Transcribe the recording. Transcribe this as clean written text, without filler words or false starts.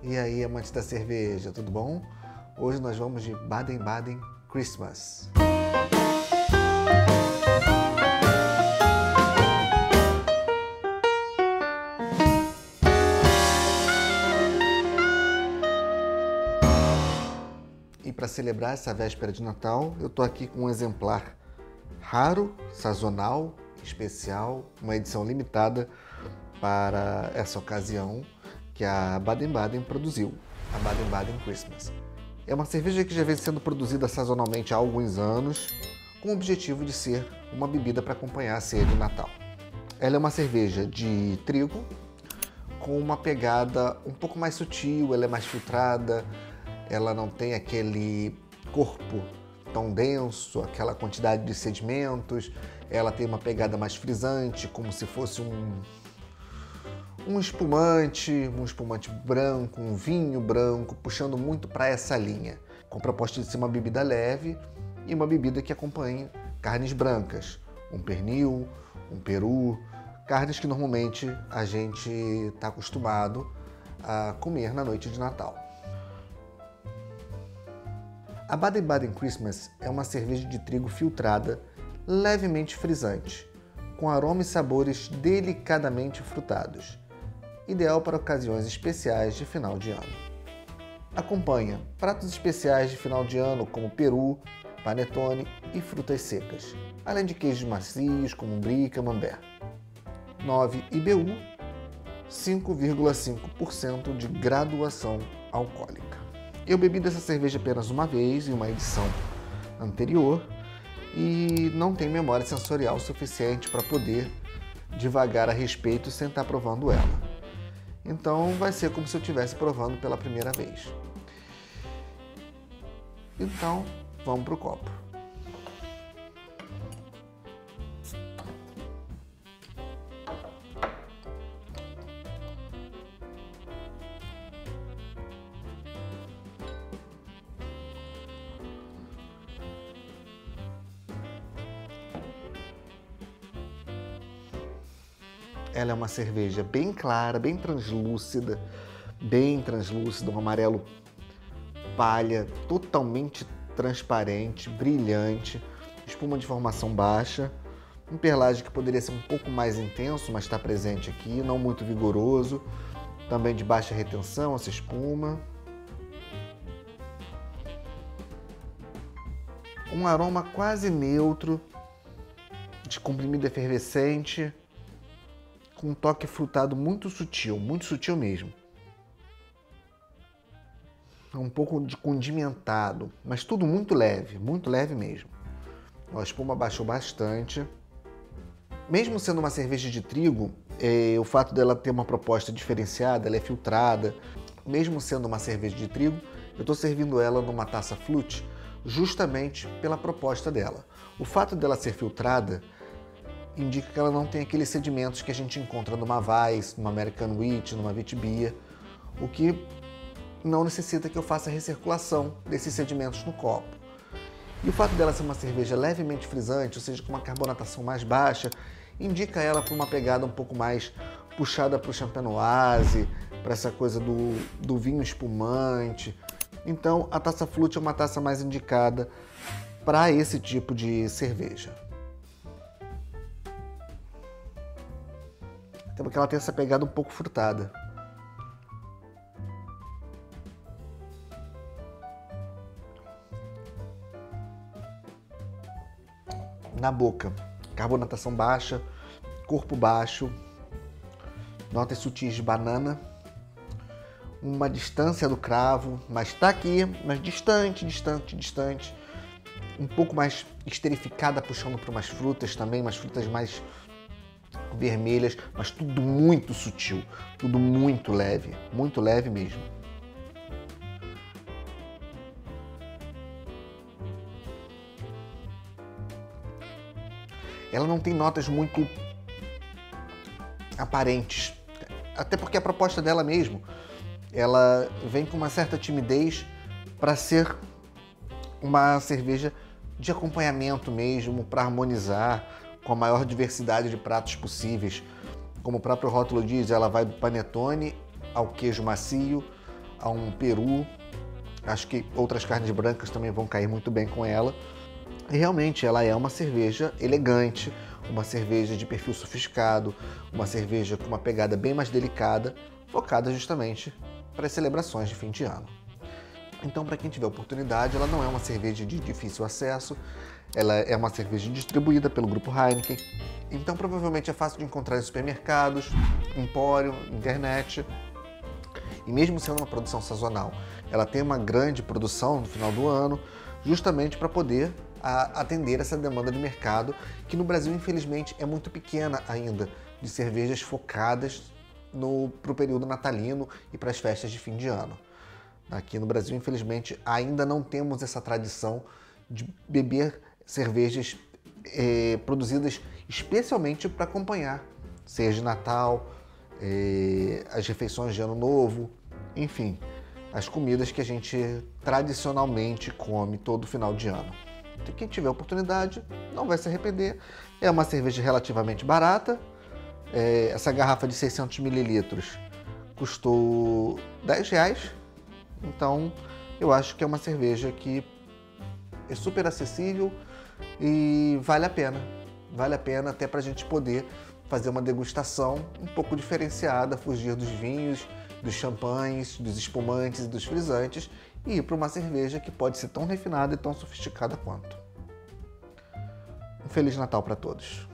E aí, amantes da cerveja, tudo bom? Hoje nós vamos de Baden-Baden Christmas. E para celebrar essa véspera de Natal, eu tô aqui com um exemplar raro, sazonal, especial, uma edição limitada para essa ocasião que a Baden-Baden produziu, a Baden-Baden Christmas. É uma cerveja que já vem sendo produzida sazonalmente há alguns anos, com o objetivo de ser uma bebida para acompanhar a ceia de Natal. Ela é uma cerveja de trigo, com uma pegada um pouco mais sutil, ela é mais filtrada, ela não tem aquele corpo tão denso, aquela quantidade de sedimentos, ela tem uma pegada mais frisante, como se fosse um espumante branco, um vinho branco, puxando muito para essa linha, com a proposta de ser uma bebida leve e uma bebida que acompanhe carnes brancas, um pernil, um peru, carnes que normalmente a gente está acostumado a comer na noite de Natal. A Baden-Baden Christmas é uma cerveja de trigo filtrada, levemente frisante, com aroma e sabores delicadamente frutados, ideal para ocasiões especiais de final de ano. Acompanha pratos especiais de final de ano como peru, panetone e frutas secas, além de queijos macios como brie e camembert. 9 IBU, 5,5% de graduação alcoólica. Eu bebi dessa cerveja apenas uma vez, em uma edição anterior, e não tenho memória sensorial suficiente para poder divagar a respeito sem estar provando ela. Então vai ser como se eu estivesse provando pela primeira vez. Então, vamos para o copo. Ela é uma cerveja bem clara, bem translúcida, um amarelo palha, totalmente transparente, brilhante, espuma de formação baixa, um perlage que poderia ser um pouco mais intenso, mas está presente aqui, não muito vigoroso, também de baixa retenção essa espuma. Um aroma quase neutro, de comprimido efervescente, com um toque frutado muito sutil mesmo. Um pouco de condimentado, mas tudo muito leve mesmo. A espuma baixou bastante. Mesmo sendo uma cerveja de trigo, o fato dela ter uma proposta diferenciada, ela é filtrada. Mesmo sendo uma cerveja de trigo, eu estou servindo ela numa taça flute justamente pela proposta dela. O fato dela ser filtrada indica que ela não tem aqueles sedimentos que a gente encontra numa Weiss, numa American Wheat, numa Witbier, o que não necessita que eu faça a recirculação desses sedimentos no copo. E o fato dela ser uma cerveja levemente frisante, ou seja, com uma carbonatação mais baixa, indica ela para uma pegada um pouco mais puxada para o champenoise, para essa coisa do vinho espumante. Então, a taça flute é uma taça mais indicada para esse tipo de cerveja. Até porque ela tem essa pegada um pouco frutada. Na boca, carbonatação baixa, corpo baixo, notas sutis de banana, uma distância do cravo, mas está aqui, mas distante, um pouco mais esterificada, puxando para umas frutas também, umas frutas mais vermelhas, mas tudo muito sutil, tudo muito leve mesmo. Ela não tem notas muito aparentes, até porque a proposta dela mesmo, ela vem com uma certa timidez para ser uma cerveja de acompanhamento mesmo, para harmonizar com a maior diversidade de pratos possíveis. Como o próprio rótulo diz, ela vai do panetone ao queijo macio, a um peru. Acho que outras carnes brancas também vão cair muito bem com ela. E realmente ela é uma cerveja elegante, uma cerveja de perfil sofisticado, uma cerveja com uma pegada bem mais delicada, focada justamente para as celebrações de fim de ano. Então, para quem tiver oportunidade, ela não é uma cerveja de difícil acesso, ela é uma cerveja distribuída pelo grupo Heineken, então provavelmente é fácil de encontrar em supermercados, empório, internet. E mesmo sendo uma produção sazonal, ela tem uma grande produção no final do ano, justamente para poder atender essa demanda de mercado, que no Brasil, infelizmente, é muito pequena ainda, de cervejas focadas para o período natalino e para as festas de fim de ano. Aqui no Brasil, infelizmente, ainda não temos essa tradição de beber cervejas produzidas especialmente para acompanhar, seja de Natal, as refeições de Ano Novo, enfim, as comidas que a gente tradicionalmente come todo final de ano. Então, quem tiver oportunidade não vai se arrepender. É uma cerveja relativamente barata. Essa garrafa de 600 ml custou R$10. Então, eu acho que é uma cerveja que é super acessível e vale a pena. Vale a pena até para a gente poder fazer uma degustação um pouco diferenciada, fugir dos vinhos, dos champanhes, dos espumantes e dos frisantes e ir para uma cerveja que pode ser tão refinada e tão sofisticada quanto. Um Feliz Natal para todos!